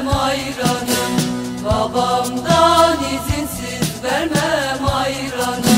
vermem ayranı. Babamdan izinsiz vermem ayranı.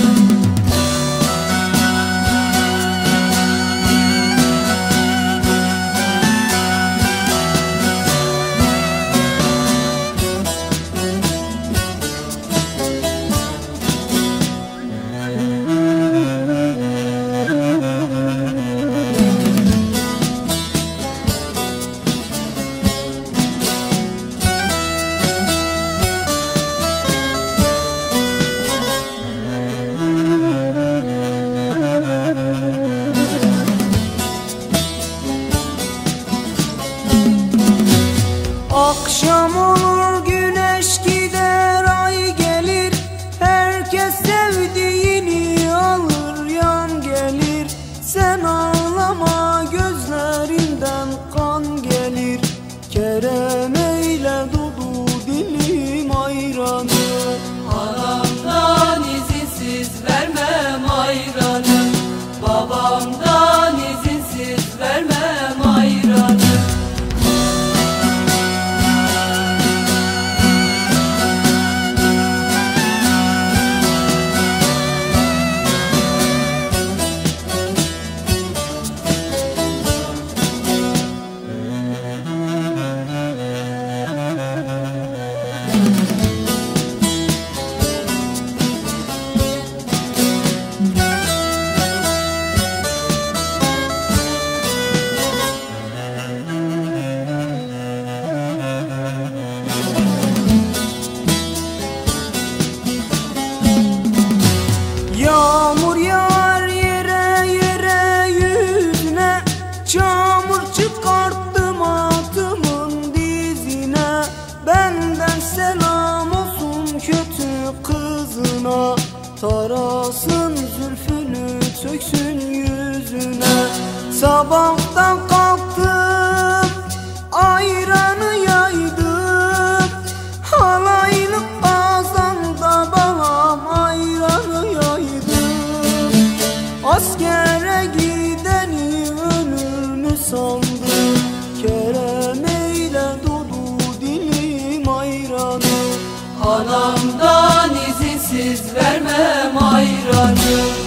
Akşam olur güneş gider ay gelir, herkes sevdiğini alır yan gelir. Sen ağlama gözlerinden kan gelir, Kerem eyle dudu dilim ayranı. Anamdan izinsiz vermem ayranı. Babamdan izinsiz vermem ayranı. Yağmur yağar yere yere yüzüne, çamur çıkarttım atımın dizine. Benden selam olsun kötü kızına, tarasın zülfünü söksün yüzüne. Sabahtan kalktım ayranı yaydım, halaylık kazanda babam ayranı yaydım. Askere gideni ölür mü sandım, Kerem eyle dudu dilim ayranı. Anamdan izinsiz vermem ayranı.